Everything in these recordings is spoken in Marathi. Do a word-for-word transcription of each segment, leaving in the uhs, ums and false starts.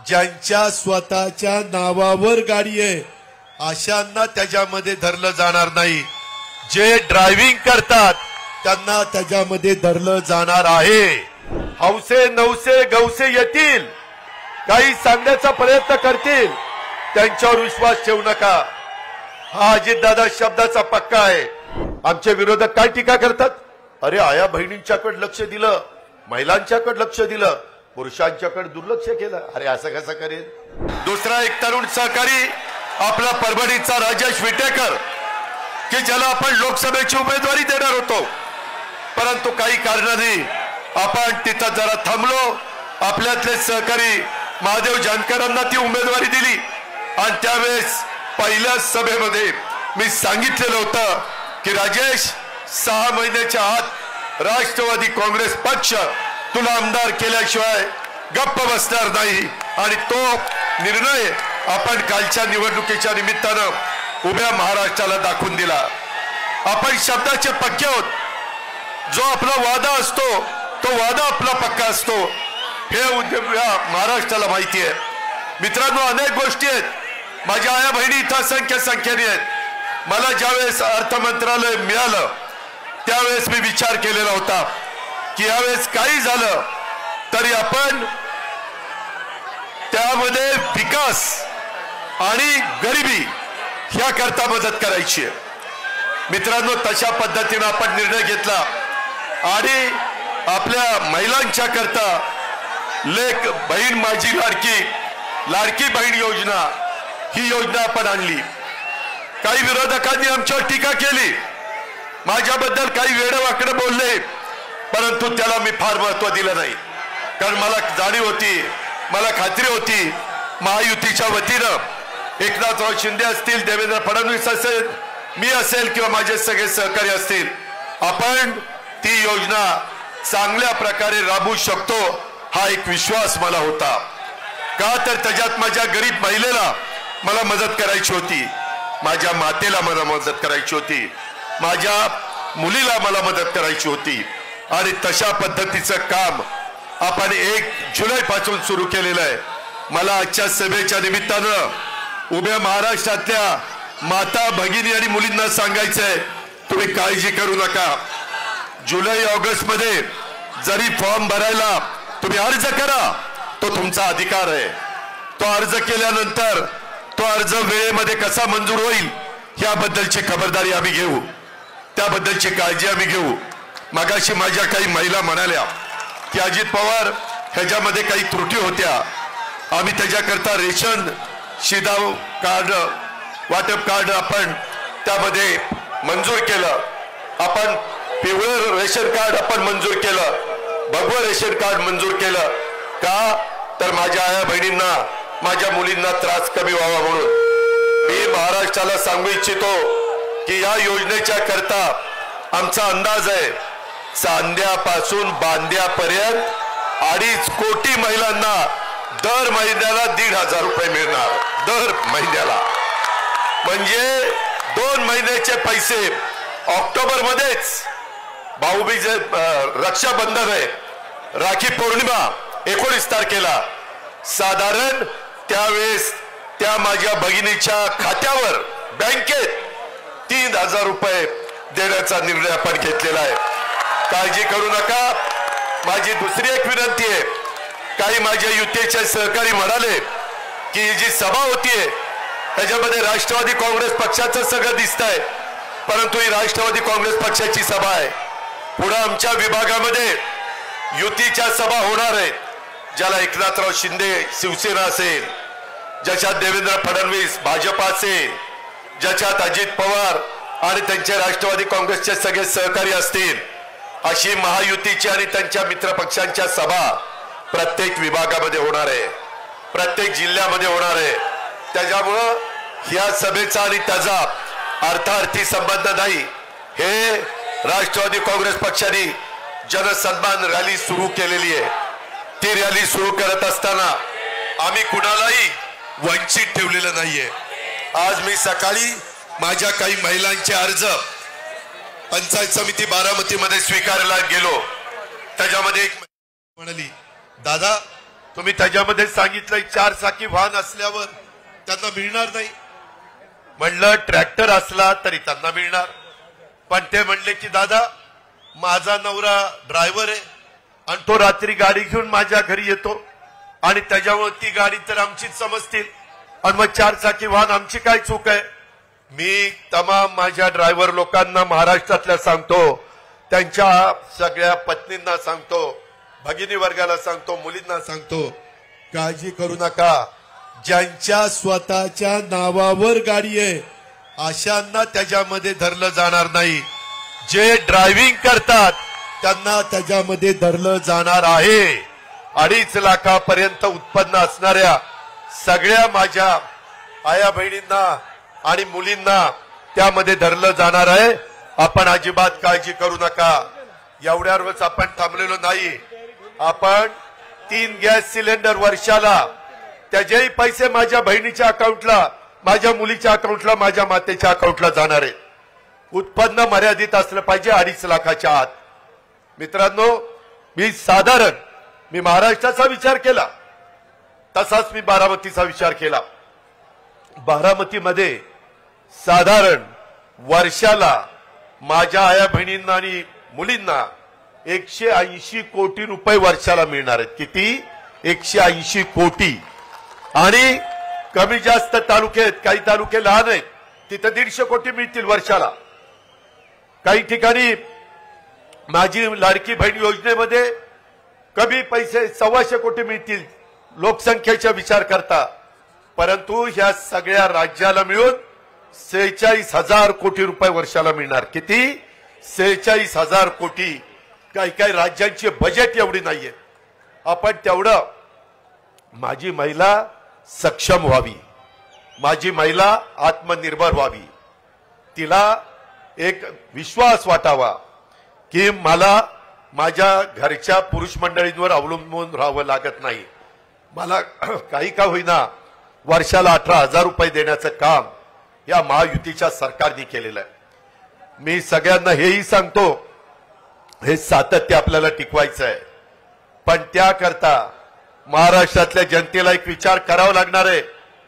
ज्यांच्या स्वतःच्या नावावर गाडी आहे अशांना त्याच्यामध्ये धरलं जाणार नाही। जे ड्रायव्हिंग करतात त्यांना त्याच्यामध्ये धरलं जाणार आहे। हौसे नवसे गवसे येतील, काही सांगण्याचा प्रयत्न करतील, त्यांच्यावर विश्वास ठेवू नका। हा अजितदादा शब्दाचा पक्का आहे। आमचे विरोधक काय टीका करतात, अरे आया बहिणींच्याकडे लक्ष दिलं, महिलांच्याकडे लक्ष दिलं, पुरुषांच्याकडे दुर्लक्ष केलं। अरे असं कसं करेल। दुसरा एक तरुण सहकारी आपला परभणीचा राजेश विटेकर, की ज्याला आपण लोकसभेची उमेदवारी देणार होतो, परंतु काही कारणांनी आपण तिथं जरा थांबलो। आपल्यातले सहकारी महादेव जानकरांना ती उमेदवारी दिली आणि त्यावेळेस पहिल्या सभेमध्ये मी सांगितलेलं होतं की राजेश, सहा महिन्याच्या आत राष्ट्रवादी काँग्रेस पक्ष तुला आमदार केल्याशिवाय गप्प बसणार नाही। आणि तो निर्णय आपण कालच्या निवडणुकीच्या निमित्तानं उभ्या महाराष्ट्राला दाखवून दिला। आपण शब्दाचे पक्के आहोत। जो आपला वादा असतो तो वादा आपला पक्का असतो, हे महाराष्ट्राला माहिती आहे। मित्रांनो, अनेक गोष्टी आहेत। माझ्या आया बहिणी इथं असंख्य संख्येने आहेत। मला ज्यावेळेस अर्थ मंत्रालय मिळालं त्यावेळेस मी विचार केलेला होता की यावेळेस काही झालं तरी आपण त्यामध्ये विकास आणि गरिबी ह्याकरता मदत करायची आहे। मित्रांनो, तशा पद्धतीने आपण निर्णय घेतला आणि आपल्या महिलांच्या करता लेक बहीण माझी लाडकी लाडकी बहीण योजना ही योजना आपण आणली। काही विरोधकांनी आमच्यावर टीका केली, माझ्याबद्दल काही वेडवाकडे बोलले, परंतु त्याला मी फार महत्व दिलं नाही, कारण मला जाणीव होती, मला खात्री होती महायुतीच्या वतीनं एकनाथराव शिंदे असतील, देवेंद्र फडणवीस असेल, मी असेल किंवा माझे सगळे सहकारी असतील, आपण ती योजना चांगल्या प्रकारे राबवू शकतो हा एक विश्वास मला होता। का तर त्याच्यात माझ्या गरीब महिलेला मला मदत करायची होती, माझ्या मातेला मला मदत करायची होती, माझ्या मुलीला मला मदत करायची होती। आणि तशा पद्धतीचं काम आपण एक जुलै पासून सुरू केलेलं आहे। मला आजच्या सभेच्या निमित्तानं उभ्या महाराष्ट्रातल्या माता भगिनी आणि मुलींना सांगायचंय, तुम्ही काळजी करू नका। जुलै ऑगस्ट मध्ये जरी फॉर्म भरायला तुम्ही अर्ज करा, तो तुमचा अधिकार आहे। तो अर्ज केल्यानंतर तो अर्ज वेळेमध्ये कसा मंजूर होईल याबद्दलची खबरदारी आम्ही घेऊ, त्याबद्दलची काळजी आम्ही घेऊ। मगाशी माझ्या काही महिला म्हणाल्या की अजित पवार ह्याच्यामध्ये काही त्रुटी होत्या, आम्ही त्याच्याकरता रेशन शिधाव कार्ड वाटप कार्ड आपण त्यामध्ये मंजूर केलं, आपण पिवळं रेशन कार्ड आपण मंजूर केलं, भगवं रेशन कार्ड मंजूर केलं। का तर माझ्या आया बहिणींना, माझ्या मुलींना त्रास कमी व्हावा म्हणून। मी महाराष्ट्राला सांगू इच्छितो की या योजनेच्या करता आमचा अंदाज आहे चांद्यापासून बांद्यापर्यंत अडीच कोटी महिलांना दर महिन्याला दीड हजार रुपये मिळणार, दर महिन्याला। म्हणजे दोन महिन्याचे पैसे ऑक्टोबर मध्येच भाऊबीज रक्षाबंधन आहे, राखी पौर्णिमा एकोणीस तारखेला, साधारण त्यावेळेस त्या माझ्या भगिनीच्या खात्यावर बँकेत तीन हजार रुपये देण्याचा निर्णय आपण घेतलेला आहे। काळजी करू नका। माझी दुसरी एक विनंती आहे, काही माझ्या युतीचे सहकारी म्हणाले की जी सभा होतीये त्याच्यामध्ये राष्ट्रवादी काँग्रेस पक्षाचं सगळं दिसतंय, परंतु ही राष्ट्रवादी काँग्रेस पक्षाची सभा आहे। पुढे आमच्या विभागामध्ये युतीच्या सभा होणार आहेत, ज्याला एकनाथराव शिंदे शिवसेना असेल, ज्याच्यात देवेंद्र फडणवीस भाजप असेल, ज्याच्यात अजित पवार आणि त्यांचे राष्ट्रवादी काँग्रेसचे सगळे सहकारी असतील, अशी महायुतीची आणि त्यांच्या मित्र पक्षांच्या सभा प्रत्येक विभागामध्ये होणार आहे, प्रत्येक जिल्ह्यामध्ये होणार आहे। त्याच्यामुळं या सभेचा आणि त्याचा अर्थार्थी संबंध नाही। हे राष्ट्रवादी काँग्रेस पक्षाने जनसन्मान रॅली सुरू केलेली आहे। ती रॅली सुरू करत असताना आम्ही कुणालाही वंचित ठेवलेलं नाहीये। आज मी सकाळी माझ्या काही महिलांचे अर्ज पंचायत समिती बारामतीमध्ये स्वीकारायला गेलो, त्याच्यामध्ये एक म्हणाली, दादा तुम्ही त्याच्यामध्ये सांगितलंय चार चाकी वाहन असल्यावर त्यांना मिळणार नाही. म्हणलं ट्रॅक्टर असला तरी त्यांना मिळणार. पण ते म्हणले की दादा माझा नवरा ड्रायव्हर आहे आणि तो रात्री गाडी घेऊन माझ्या घरी येतो आणि त्याच्यावर ती गाडी तर आमचीच समजतील आणि मग चार चाकी वाहन आमची काय चूक आहे. मी तमाम माझ्या ड्रायव्हर लोकांना महाराष्ट्रातल्या सांगतो, त्यांच्या सगळ्या पत्नींना सांगतो, भगिनी वर्गाला सांगतो, मुलींना सांगतो, काळजी करू नका. ज्यांच्या स्वतःच्या नावावर गाडी आहे अशांना त्याच्यामध्ये धरलं जाणार नाही. जे ड्रायव्हिंग करतात त्यांना त्याच्यामध्ये धरलं जाणार आहे. अडीच लाखापर्यंत उत्पन्न असणाऱ्या सगळ्या माझ्या आया बहिणींना आणि मुलींना त्यामध्ये धरलं जाणार आहे. आपण अजिबात काळजी करू नका. एवढ्यावरच आपण थांबलेलो नाही. आपण तीन गॅस सिलेंडर वर्षाला त्याचेही पैसे माझ्या बहिणीच्या अकाउंटला, माझ्या मुलीच्या अकाउंटला, माझ्या मातेच्या अकाउंटला जाणार आहे. उत्पन्न मर्यादित असलं पाहिजे अडीच लाखाच्या आत. मित्रांनो, मी साधारण मी महाराष्ट्राचा विचार केला तसाच मी बारामतीचा विचार केला. बारामतीमध्ये साधारण वर्षाला माझ्या आया बहिणींना आणि मुलींना एकशे ऐंशी कोटी रुपये वर्षाला मिळणार आहेत. किती? एकशे ऐंशी कोटी. आणि कमी जास्त तालुके आहेत, काही तालुके लहान आहेत, तिथे दीडशे कोटी मिळतील वर्षाला. काही ठिकाणी माझी लाडकी बहीण योजनेमध्ये कमी पैसे सव्वाशे कोटी मिळतील लोकसंख्येचा विचार करता. परंतु ह्या सगळ्या राज्याला मिळून सेहेचाळीस हजार कोटी रुपये वर्षाला मिळणार. किती? सेहेचाळीस हजार कोटी. काही काही राज्यांची बजेट एवढी नाहीये. आपण तेवढं माझी महिला सक्षम व्हावी, माझी महिला आत्मनिर्भर व्हावी, तिला एक विश्वास वाटावा की मला माझ्या घरच्या पुरुष मंडळींवर अवलंबून राहावं लागत नाही. मला काही का होईना वर्षाला अठरा हजार रुपये देण्याचं काम या महायुतीच्या सरकारने केलेलं आहे. मी सगळ्यांना हेही सांगतो, हे सातत्य आपल्याला टिकवायचं आहे. पण त्याकरता महाराष्ट्रातल्या जनतेला एक विचार करावा लागणार आहे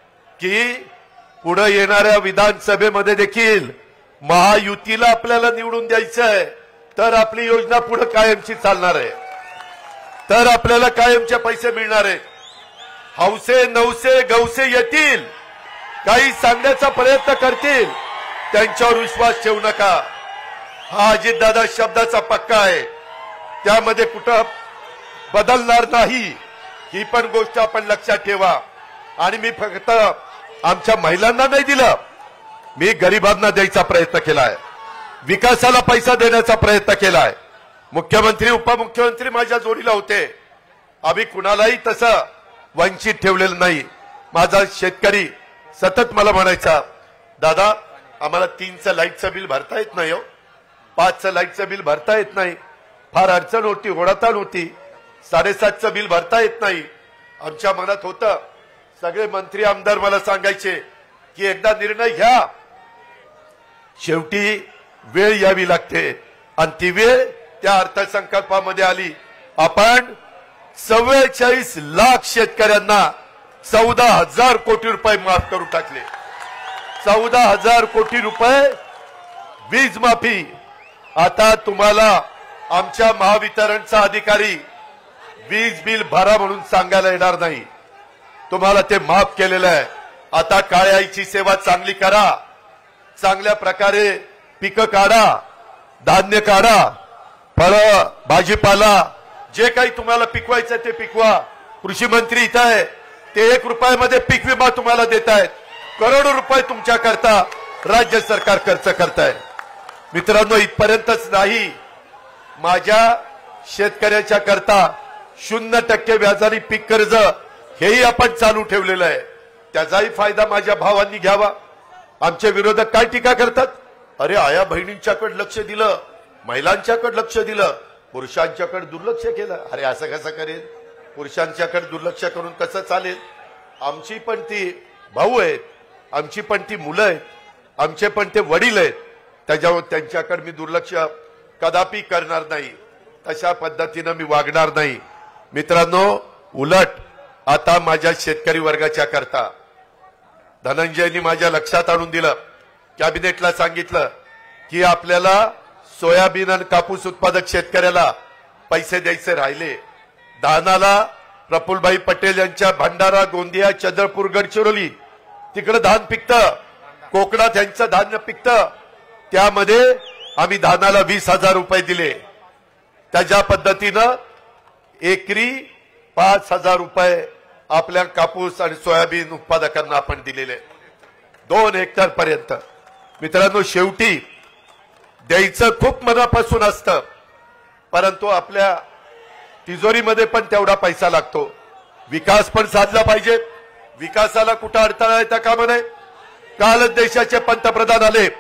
की पुढे येणाऱ्या विधानसभेमध्ये देखील महायुतीला आपल्याला निवडून द्यायचं आहे, तर आपली योजना पुढे कायमची चालणार आहे, तर आपल्याला कायमचे पैसे मिळणार आहे. हौसे नवसे गवसे येतील, काही सांगण्याचा प्रयत्न करतील, त्यांच्यावर विश्वास ठेवू नका. हा अजितदादा शब्दाचा पक्का आहे, त्यामध्ये कुठं बदलणार नाही. ही पण गोष्ट आपण लक्षात ठेवा. आणि मी फक्त आमच्या महिलांना नाही दिलं, मी गरिबांना द्यायचा प्रयत्न केलाय, विकासाला पैसा देण्याचा प्रयत्न केलाय. मुख्यमंत्री उपमुख्यमंत्री माझ्या जोडीला होते. आम्ही कुणालाही तसं वंचित ठेवलेलं नाही. माझा शेतकरी सतत मला म्हणायचा, दादा आम्हाला तीनचं लाईटचं बिल भरता येत नाही हो, पाचचं लाईटचं बिल भरता येत नाही, फार अडचण होती, ओढाताण होती, साडेसातचं बिल भरता येत नाही. आमच्या मनात होतं. सगळे मंत्री आमदार मला सांगायचे की एकदा निर्णय घ्या, शेवटी वेळ यावी लागते. आणि ती वेळ त्या अर्थसंकल्पामध्ये आली. आपण चव्वेचाळीस लाख शेतकऱ्यांना चौदा हजार कोटी रुपये माफ करून टाकले. चौदा हजार कोटी रुपये वीज माफी. आता तुम्हाला आमच्या महावितरणचा अधिकारी वीज बिल भरा म्हणून सांगायला येणार नाही. तुम्हाला ते माफ केलेलं आहे. आता काळ्या आईची सेवा चांगली करा, चांगल्या प्रकारे पिकं काढा, धान्य काढा, फळं भाजीपाला जे काही तुम्हाला पिकवायचं ते पिकवा. कृषी मंत्री इथं आहे, ते एक रुपयामध्ये पीक विमा तुम्हाला देत आहेत. करोडो रुपये तुमच्या करता राज्य सरकार खर्च करताय. मित्रांनो, इथपर्यंतच नाही, माझ्या शेतकऱ्याच्या करता शून्य टक्के व्याजाने पीक कर्ज हेही आपण चालू ठेवलेलं आहे. त्याचाही फायदा माझ्या भावांनी घ्यावा. आमचे विरोधक काय टीका करतात, अरे आया बहिणींच्याकडे लक्ष दिलं, महिलांच्याकडे लक्ष दिलं, पुरुषांच्याकडे दुर्लक्ष केलं. अरे असं कसं करेल, पुरुषांच्याकडे दुर्लक्ष करून कसं चालेल. आमची पण ती भाऊ आहेत, आमची पण ती मुलं आहेत, आमचे पण ते वडील आहेत, त्याच्यावर त्यांच्याकडे मी दुर्लक्ष कदापि करणार नाही. तशा पद्धतीनं मी वागणार नाही. मित्रांनो, उलट आता माझ्या शेतकरी वर्गाच्या करता धनंजयनी माझ्या लक्षात आणून दिलं, कॅबिनेटला सांगितलं की आपल्याला सोयाबीन आणि कापूस उत्पादक शेतकऱ्याला पैसे द्यायचे राहिले. धानाला प्रफुल्लभाई पटेल यांच्या भंडारा, गोंदिया, चंद्रपूर, गडचिरोली तिकडे धान पिकतं, कोकणात यांचं धान्य पिकतं. त्यामध्ये आम्ही धानाला वीस हजार रुपये दिले. त्याच्या पद्धतीनं एकरी पाच हजार रुपये आपल्या कापूस आणि सोयाबीन उत्पादकांना आपण दिलेले दोन हेक्टर पर्यंत. मित्रांनो, शेवटी द्यायचं खूप मनापासून असतं, परंतु आपल्या तिजोरीमध्ये पण तेवढा पैसा लागतो. विकास पण साधला पाहिजे. विकासाला कुठं अडथळा येता कामा नये. कालच देशाचे पंतप्रधान आले.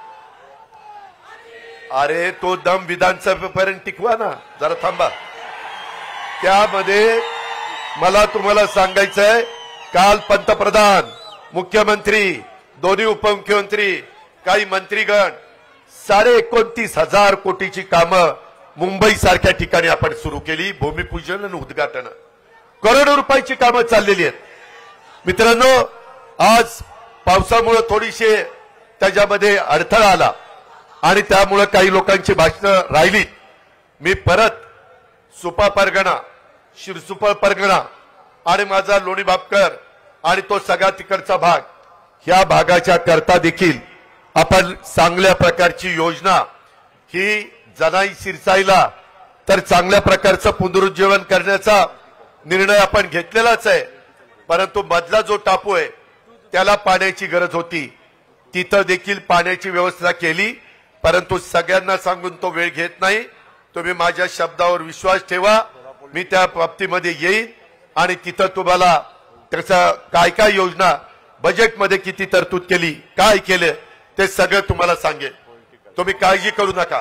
अरे तो दम विधानसभेपर्यंत टिकवा ना, जरा थांबा. त्यामध्ये मला तुम्हाला सांगायचंय, काल पंतप्रधान, मुख्यमंत्री, दोन्ही उपमुख्यमंत्री, काही मंत्रीगण साडे एकोणतीस हजार कोटीची कामं मुंबई सारख्या ठिकाणी आपण सुरू केली. भूमिपूजन आणि उद्घाटन, करोडो रुपयाची कामं चाललेली आहेत. मित्रांनो, आज पावसामुळे थोडीशी त्याच्यामध्ये अडथळा आला आणि त्यामुळे काही लोकांची भाषणं राहिली. मी परत सुपा परगणा, शिरसुपा परगणा आणि माझा लोणी बापकर आणि तो सगळा तिकडचा भाग, ह्या भागाच्या करता देखील आपण चांगल्या प्रकारची योजना ही जनाई सिरसाईला तर चांगल्या प्रकारचं पुनरुज्जीवन करण्याचा निर्णय आपण घेतलेलाच आहे. परंतु मधला जो टापू आहे त्याला पाण्याची गरज होती, तिथं देखील पाण्याची व्यवस्था केली. परंतु सगळ्यांना सांगून तो वेळ घेत नाही. तुम्ही माझ्या शब्दावर विश्वास ठेवा, मी त्या बाबतीमध्ये येईन आणि तिथं तुम्हाला त्याचा काय काय योजना, बजेटमध्ये किती तरतूद केली, काय केलं ते सगळं तुम्हाला सांगेन. तुम्ही काळजी करू नका.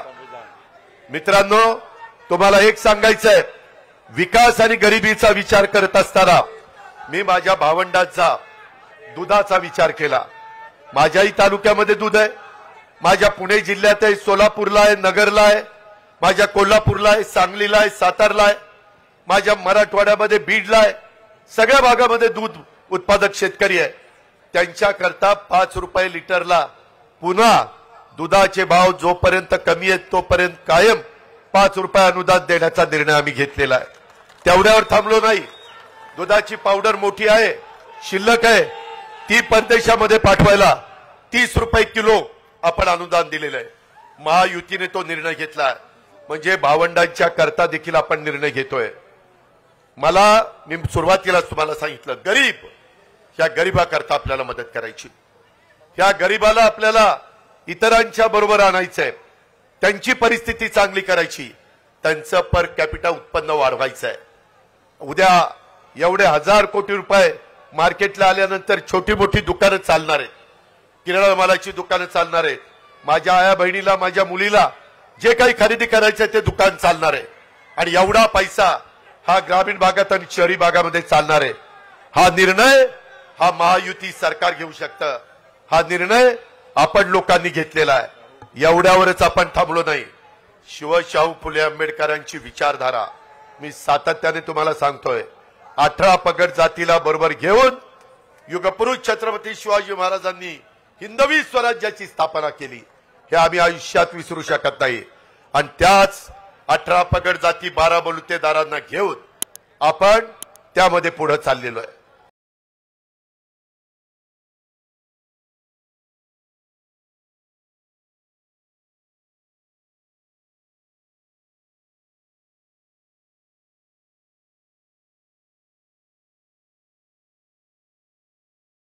मित्रांनो, तुम्हाला एक सांगायचंय, विकास आणि गरिबीचा विचार करत असताना मी माझ्या भावंडांचा दुधाचा विचार केला. माझ्याही तालुक्यामध्ये दूध आहे, माझ्या पुणे जिल्ह्यात आहे, सोलापूरला आहे, नगरला आहे, माझ्या कोल्हापूरला आहे, सांगलीला आहे, सातारला आहे, माझ्या मराठवाड्यामध्ये बीडला आहे. सगळ्या भागामध्ये दूध उत्पादक शेतकरी आहे. त्यांच्याकरता पाच रुपये लिटरला पुन्हा दुधाचे भाव जोपर्यंत कमी आहेत तोपर्यंत कायम पाच रुपये अनुदान देण्याचा निर्णय आम्ही घेतलेला आहे. तेवढ्यावर थांबलो नाही. दुधाची पावडर मोठी आहे, शिल्लक आहे, ती परदेशामध्ये पाठवायला तीस रुपये किलो आपण अनुदान दिलेलं आहे. महायुतीने तो निर्णय घेतला, म्हणजे भावंडांच्या करता देखील आपण निर्णय घेतोय. मला मी सुरुवातीलाच तुम्हाला सांगितलं, गरीब, ह्या गरीबाकरता आपल्याला मदत करायची. ह्या गरीबाला आपल्याला इतरांच्या बरोबर आणायचंय, त्यांची परिस्थिती चांगली करायची, त्यांचं पर कॅपिटा उत्पन्न वाढवायचं आहे. उद्या एवढे हजार कोटी रुपये मार्केटला आल्यानंतर छोटी मोठी दुकानं चालणार आहेत, किराणा मालाची दुकानं चालणार आहेत. माझ्या आया बहिणीला, माझ्या मुलीला जे काही खरेदी करायचं ते दुकान चालणार आहे. आणि एवढा पैसा हा ग्रामीण भागात आणि शहरी भागामध्ये चालणार आहे. हा निर्णय हा महायुती सरकार घेऊ शकतं. हा निर्णय आपण लोकांनी घेतलेला आहे. एवढ्यावरच आपण थांबलो नाही. शिवशाहू फुले आंबेडकरांची विचारधारा मी सातत्याने तुम्हाला सांगतोय. अठरा पगड जातीला बरोबर घेऊन युगपुरुष छत्रपती शिवाजी महाराजांनी हिंदवी स्वराज्याची स्थापना केली, हे आम्ही आयुष्यात विसरू शकत नाही. आणि त्याच अठरा पगड जाती बारा बलुतेदारांना घेऊन आपण त्यामध्ये पुढे चाललेलो आहे.